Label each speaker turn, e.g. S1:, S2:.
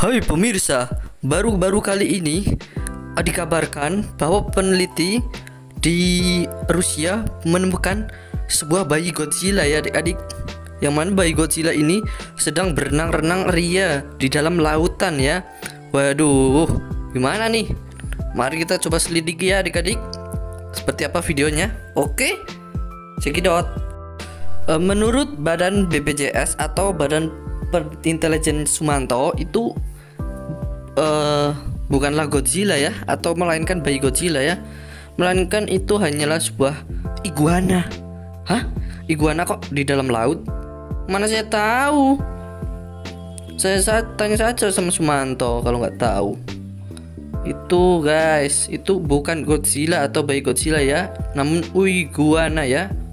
S1: Hai pemirsa, baru-baru kali ini dikabarkan bahwa peneliti di Rusia menemukan sebuah bayi Godzilla ya adik-adik. Yang mana bayi Godzilla ini sedang berenang-renang ria di dalam lautan ya. Waduh, gimana nih? Mari kita coba selidiki ya adik-adik. Seperti apa videonya? Oke, cekidot. Menurut Badan BPJS atau Badan Intelijen Sumanto itu bukanlah Godzilla ya, atau melainkan bayi Godzilla ya, melainkan itu hanyalah sebuah iguana. Hah? Iguana kok di dalam laut? Mana saya tahu. Saya tanya saja sama Sumanto kalau nggak tahu. Itu guys, itu bukan Godzilla atau bayi Godzilla ya, namun iguana ya.